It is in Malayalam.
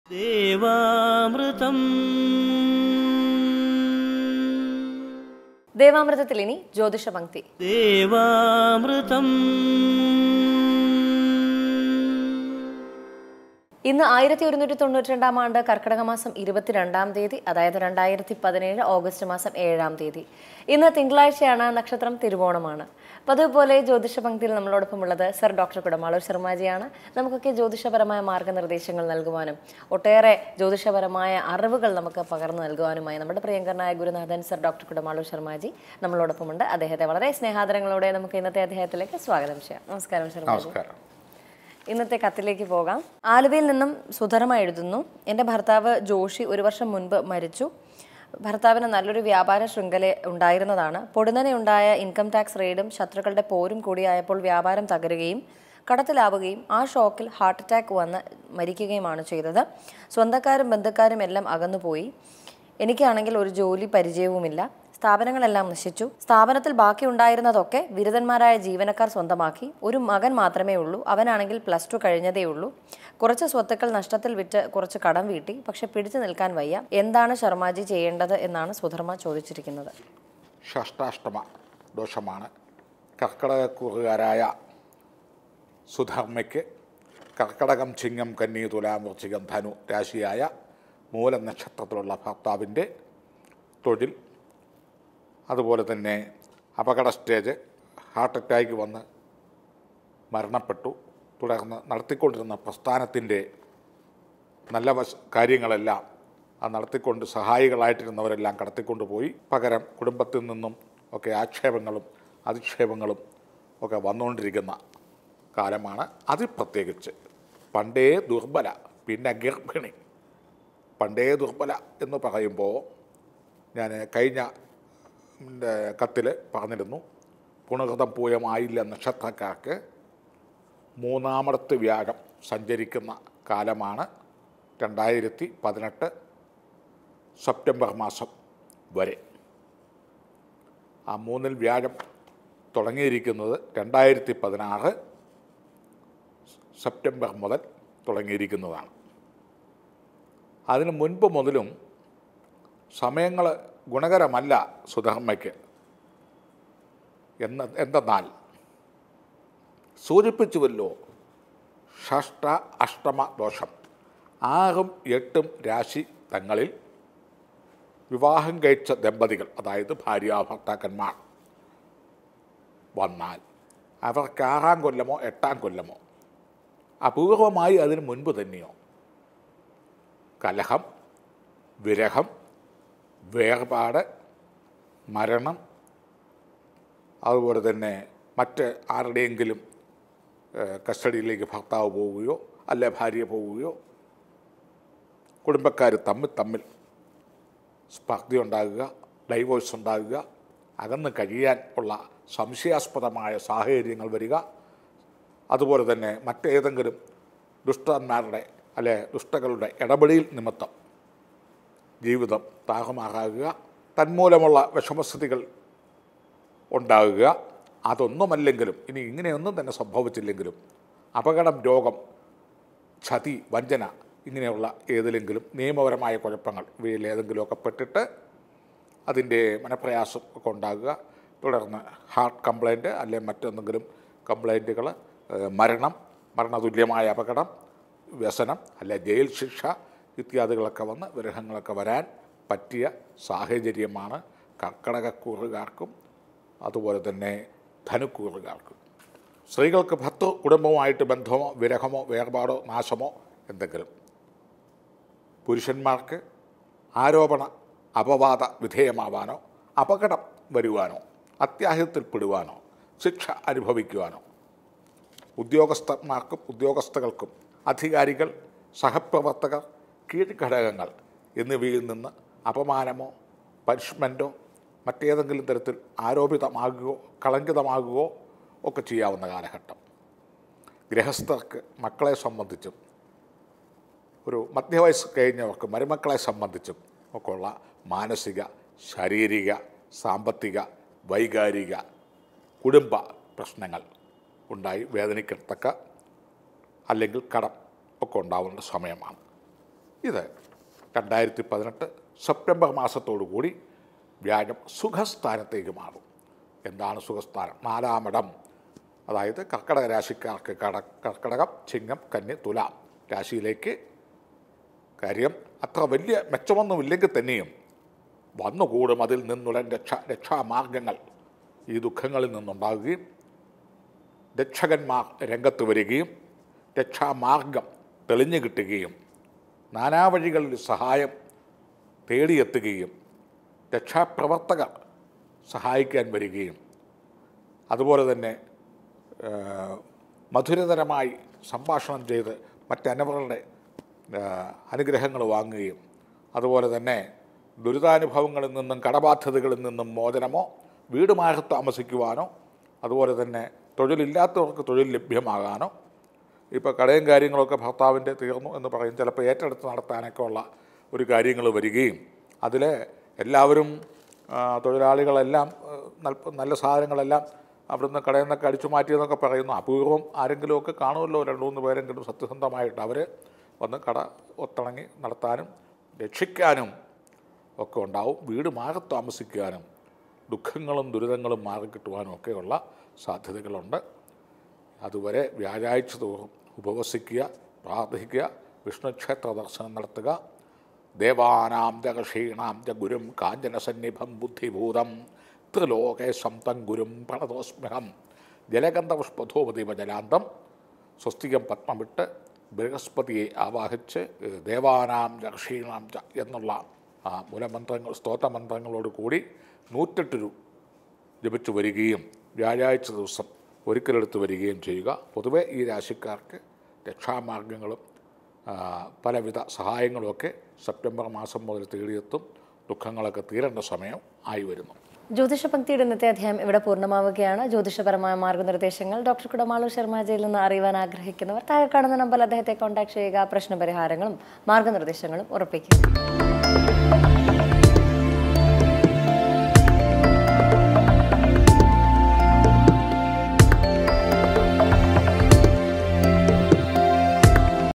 ദേവാമൃതം. ദേവാമൃതത്തിൽ ഇനി ജ്യോതിഷ പങ്ക്തി. ദേവാമൃതം. ഇന്ന് 1192 ആണ്ട് കർക്കിടക മാസം 22-ാം തീയതി, അതായത് 2017 ഓഗസ്റ്റ് മാസം 7-ാം തീയതി. ഇന്ന് തിങ്കളാഴ്ചയാണ്. നക്ഷത്രം തിരുവോണമാണ്. പതിവുപോലെ ജ്യോതിഷ പങ്ക്തിയിൽ നമ്മളോടൊപ്പമുള്ളത് സർ ഡോക്ടർ കുടമാളൂർ ശർമാജിയാണ്. നമുക്കൊക്കെ ജ്യോതിഷപരമായ മാർഗ്ഗനിർദ്ദേശങ്ങൾ നൽകുവാനും ഒട്ടേറെ ജ്യോതിഷപരമായ അറിവുകൾ നമുക്ക് പകർന്നു നൽകുവാനുമായി നമ്മുടെ പ്രിയങ്കരനായ ഗുരുനാഥൻ സർ ഡോക്ടർ കുടമാളൂർ ശർമാജി നമ്മളോടൊപ്പമുണ്ട്. അദ്ദേഹത്തെ വളരെ സ്നേഹാദരങ്ങളോടെ നമുക്ക് ഇന്നത്തെ അദ്ദേഹത്തിലേക്ക് സ്വാഗതം ചെയ്യാം. നമസ്കാരം ശർമാജി. ഇന്നത്തെ കത്തിലേക്ക് പോകാം. ആലുവയിൽ നിന്നും സുധർമ്മ എഴുതുന്നു. എൻ്റെ ഭർത്താവ് ജോഷി 1 വർഷം മുൻപ് മരിച്ചു. ഭർത്താവിന് നല്ലൊരു വ്യാപാര ശൃംഖല ഉണ്ടായിരുന്നതാണ്. പൊടുന്നനെ ഉണ്ടായ ഇൻകം ടാക്സ് റെയ്ഡും ശത്രുക്കളുടെ പോരും കൂടിയായപ്പോൾ വ്യാപാരം തകരുകയും കടത്തിലാവുകയും ആ ഷോക്കിൽ ഹാർട്ട് അറ്റാക്ക് വന്ന് മരിക്കുകയുമാണ് ചെയ്തത്. സ്വന്തക്കാരും ബന്ധുക്കാരും എല്ലാം അകന്നുപോയി. എനിക്കാണെങ്കിൽ ഒരു ജോലി പരിചയവുമില്ല. സ്ഥാപനങ്ങളെല്ലാം നശിച്ചു. സ്ഥാപനത്തിൽ ബാക്കി ഉണ്ടായിരുന്നതൊക്കെ ബിരുദന്മാരായ ജീവനക്കാർ സ്വന്തമാക്കി. ഒരു മകൻ മാത്രമേ ഉള്ളൂ. അവനാണെങ്കിൽ +2 കഴിഞ്ഞതേ ഉള്ളൂ. കുറച്ച് സ്വത്തുക്കൾ നഷ്ടത്തിൽ വിറ്റ് കുറച്ച് കടം വീട്ടി. പക്ഷെ പിടിച്ചു നിൽക്കാൻ വയ്യ. എന്താണ് ശർമാജി ചെയ്യേണ്ടത് എന്നാണ് സുധർമ്മ ചോദിച്ചിരിക്കുന്നത്. ഷഷ്ടാഷ്ടമ ദോഷമാണ്. കർക്കിടകക്കൂറുകാരായ സുധർമ്മയ്ക്ക് കർക്കിടകം, ചിങ്ങം, കന്നി, തുലാം, വൃശ്ചികം, ധനു രാശിയായ മൂല നക്ഷത്രത്തിലുള്ള ഭർത്താവിൻ്റെ തൊഴിൽ, അതുപോലെ തന്നെ അപകട സ്റ്റേജ്, ഹാർട്ട് അറ്റാക്ക് വന്ന് മരണപ്പെട്ടു. തുടർന്ന് നടത്തിക്കൊണ്ടിരുന്ന പ്രസ്ഥാനത്തിൻ്റെ നല്ല കാര്യങ്ങളെല്ലാം ആ നടത്തിക്കൊണ്ട് സഹായികളായിട്ടിരുന്നവരെല്ലാം കടത്തിക്കൊണ്ടുപോയി. പകരം കുടുംബത്തിൽ നിന്നും ഒക്കെ ആക്ഷേപങ്ങളും അധിക്ഷേപങ്ങളും ഒക്കെ വന്നുകൊണ്ടിരിക്കുന്ന കാലമാണ്. അതിൽ പ്രത്യേകിച്ച് പണ്ടേ ദുർബല, പിന്നെ ഗർഭിണി. പണ്ടേ ദുർബല എന്ന് പറയുമ്പോൾ ഞാൻ കഴിഞ്ഞ കത്തിൽ പറഞ്ഞിരുന്നു, പുണർതം പൂയമായില്ല നക്ഷത്രക്കാർക്ക് 3ാമത്തെ വ്യാഴം സഞ്ചരിക്കുന്ന കാലമാണ് 2018 സെപ്റ്റംബർ മാസം വരെ. ആ 3-ൽ വ്യാഴം തുടങ്ങിയിരിക്കുന്നത് 2016 സെപ്റ്റംബർ മുതൽ തുടങ്ങിയിരിക്കുന്നതാണ്. അതിന് മുൻപ് മുതലും സമയങ്ങൾ ഗുണകരമല്ല സുധർമ്മയ്ക്ക്. എന്തെന്നാൽ സൂചിപ്പിച്ചുവല്ലോ, ഷഷ്ട അഷ്ടമ ദോഷം. 6ഉം 8ഉം രാശി തങ്ങളിൽ വിവാഹം കഴിച്ച ദമ്പതികൾ, അതായത് ഭാര്യാഭർത്താക്കന്മാർ വന്നാൽ അവർക്ക് 6ാം കൊല്ലമോ 8ാം കൊല്ലമോ, അപൂർവമായി അതിന് മുൻപ് തന്നെയോ കലഹം, വിരഹം, വേർപാട്, മരണം, അതുപോലെ തന്നെ മറ്റ് ആരുടെയെങ്കിലും കസ്റ്റഡിയിലേക്ക് ഭർത്താവ് പോവുകയോ അല്ലെ ഭാര്യ പോവുകയോ, കുടുംബക്കാർ തമ്മിൽ സ്പർദ്ധ ഉണ്ടാകുക, ഡൈവോഴ്സ് ഉണ്ടാകുക, അകന്ന് കഴിയാൻ ഉള്ള സംശയാസ്പദമായ സാഹചര്യങ്ങൾ വരിക, അതുപോലെ തന്നെ മറ്റേതെങ്കിലും ദുഷ്ടന്മാരുടെ അല്ലെ ദുഷ്ടകളുടെ ഇടപെടൽ നിമിത്തം ജീവിതം താറുമാറാകുക, തന്മൂലമുള്ള വിഷമസ്ഥിതികൾ ഉണ്ടാകുക. അതൊന്നുമല്ലെങ്കിലും, ഇനി ഇങ്ങനെയൊന്നും തന്നെ സംഭവിച്ചില്ലെങ്കിലും അപകടം, രോഗം, ചതി, വഞ്ചന, ഇങ്ങനെയുള്ള ഏതിലെങ്കിലും നിയമപരമായ കുഴപ്പങ്ങൾ ഇവയിലേതെങ്കിലുമൊക്കെ പെട്ടിട്ട് അതിൻ്റെ മനപ്രയാസം ഒക്കെ ഉണ്ടാകുക. തുടർന്ന് ഹാർട്ട് കംപ്ലൈൻറ്റ് അല്ലെ മറ്റെന്തെങ്കിലും കംപ്ലൈൻറ്റുകൾ, മരണതുല്യമായ അപകടം, വ്യസനം അല്ലെ ജയിൽ ശിക്ഷ ഇത്യാദികളൊക്കെ വന്ന് വിരഹങ്ങളൊക്കെ വരാൻ പറ്റിയ സാഹചര്യമാണ് കർക്കിടകക്കൂറുകാർക്കും അതുപോലെ തന്നെ ധനുക്കൂറുകാർക്കും. സ്ത്രീകൾക്ക് ഭർത്തൃ കുടുംബവുമായിട്ട് ബന്ധമോ വിരഹമോ വേർപാടോ നാശമോ എന്തെങ്കിലും, പുരുഷന്മാർക്ക് ആരോപണ അപവാദ വിധേയമാവാനോ അപകടം വരുവാനോ അത്യാഹിതത്തിൽപ്പെടുവാനോ ശിക്ഷ അനുഭവിക്കുവാനോ, ഉദ്യോഗസ്ഥന്മാർക്കും ഉദ്യോഗസ്ഥകൾക്കും അധികാരികൾ, സഹപ്രവർത്തകർ, കീഴ്ഘടകങ്ങൾ എന്നിവയിൽ നിന്ന് അപമാനമോ പനിഷ്മെൻറ്റോ മറ്റേതെങ്കിലും തരത്തിൽ ആരോപിതമാകുകയോ കളങ്കിതമാകുകയോ ഒക്കെ ചെയ്യാവുന്ന കാലഘട്ടം. ഗൃഹസ്ഥർക്ക് മക്കളെ സംബന്ധിച്ചും ഒരു മധ്യവയസ്സ് കഴിഞ്ഞവർക്ക് മരുമക്കളെ സംബന്ധിച്ചും ഒക്കെ ഉള്ള മാനസിക, ശാരീരിക, സാമ്പത്തിക, വൈകാരിക, കുടുംബ പ്രശ്നങ്ങൾ ഉണ്ടായി വേദനിക്കത്തക്ക അല്ലെങ്കിൽ കടം ഒക്കെ ഉണ്ടാവുന്ന സമയമാണ്. ഇത് 2018 സെപ്റ്റംബർ മാസത്തോടു കൂടി വ്യാഴം സുഖസ്ഥാനത്തേക്ക് മാറും. എന്താണ് സുഖസ്ഥാനം? 4-ാം ഇടം. അതായത് കർക്കിടക രാശിക്കാർക്ക് കർക്കിടകം, ചിങ്ങം, കന്നി, തുലാം രാശിയിലേക്ക് കാര്യം അത്ര വലിയ മെച്ചമൊന്നുമില്ലെങ്കിൽ തന്നെയും വന്നുകൂടും. അതിൽ നിന്നുള്ള രക്ഷാമാർഗങ്ങൾ ഈ ദുഃഖങ്ങളിൽ നിന്നുണ്ടാകുകയും രക്ഷകന്മാർ രംഗത്ത് വരികയും രക്ഷാമാർഗം തെളിഞ്ഞു കിട്ടുകയും നാനാവഴികളിൽ സഹായം തേടിയെത്തുകയും രക്ഷാപ്രവർത്തകർ സഹായിക്കാൻ വരികയും അതുപോലെ തന്നെ മധുരതരമായി സംഭാഷണം ചെയ്ത് മറ്റനവരുടെ അനുഗ്രഹങ്ങൾ വാങ്ങുകയും അതുപോലെ തന്നെ ദുരിതാനുഭവങ്ങളിൽ നിന്നും കടബാധ്യതകളിൽ നിന്നും മോചനമോ വീട് മാറി താമസിക്കുവാനോ അതുപോലെ തന്നെ തൊഴിലില്ലാത്തവർക്ക് തൊഴിൽ ലഭ്യമാകാനോ ഇപ്പോൾ കടയും കാര്യങ്ങളൊക്കെ ഭർത്താവിൻ്റെ തീർന്നു എന്ന് പറയും, ചിലപ്പോൾ ഏറ്റെടുത്ത് നടത്താനൊക്കെ ഉള്ള ഒരു കാര്യങ്ങൾ വരികയും അതിൽ എല്ലാവരും തൊഴിലാളികളെല്ലാം നല്ല സാധനങ്ങളെല്ലാം അവിടുന്ന് കടയിൽ നിന്നൊക്കെ അടിച്ചു മാറ്റിയെന്നൊക്കെ പറയുന്നു. അപൂർവം ആരെങ്കിലുമൊക്കെ കാണുമല്ലോ, 2-3 പേരെങ്കിലും സത്യസന്ധമായിട്ട് അവർ വന്ന് കട ഒത്തിണങ്ങി നടത്താനും രക്ഷിക്കാനും ഒക്കെ ഉണ്ടാവും. വീട് മാറി താമസിക്കാനും ദുഃഖങ്ങളും ദുരിതങ്ങളും മാറിക്കിട്ടുവാനും ഒക്കെയുള്ള സാധ്യതകളുണ്ട്. അതുവരെ വ്യാഴാഴ്ച തോറും ഉപവസിക്കുക, പ്രാർത്ഥിക്കുക, വിഷ്ണുക്ഷേത്ര ദർശനം നടത്തുക. ദേവാനാം ച ഋഷീണാം ച ഗുരും കാഞ്ചനസന്നിഭം ബുദ്ധിഭൂതം ത്രിലോകേശം തം ഗുരും പ്രണതോസ്മ്യഹം ജലഗന്ധപുഷ്പധൂപദീപ ജലാന്തം സ്വസ്തികം പത്മമിട്ട് ബൃഹസ്പതിയെ ആവാഹിച്ച് ദേവാനാം ച ഋഷീണാം ച എന്നുള്ള മൂലമന്ത്രങ്ങൾ സ്തോത്രമന്ത്രങ്ങളോട് കൂടി 108 രൂപ ജപിച്ചു വരികയും വ്യാഴാഴ്ച ദിവസം ഒരിക്കലെടുത്ത് വരികയും ചെയ്യുക. പൊതുവെ ഈ രാശിക്കാർക്ക് രക്ഷാമാർഗങ്ങളും പലവിധ സഹായങ്ങളുമൊക്കെ സെപ്റ്റംബർ മാസം മുതൽ തേടിയെത്തും. ദുഃഖങ്ങളൊക്കെ തീരേണ്ട സമയം ആയി വരുന്നു. ജ്യോതിഷ പങ്ക്തിയുടെ ഇന്നത്തെ അധ്യായം ഇവിടെ പൂർണ്ണമാവുകയാണ്. ജ്യോതിഷപരമായ മാർഗ്ഗനിർദ്ദേശങ്ങൾ ഡോക്ടർ കുടമാളൂർ ശർമാജിയിൽ നിന്ന് അറിയുവാൻ ആഗ്രഹിക്കുന്നവർ താഴെ കാണുന്ന നമ്പറിൽ അദ്ദേഹത്തെ കോൺടാക്ട് ചെയ്യുക. പ്രശ്നപരിഹാരങ്ങളും മാർഗ്ഗനിർദ്ദേശങ്ങളും ഉറപ്പിക്കുക.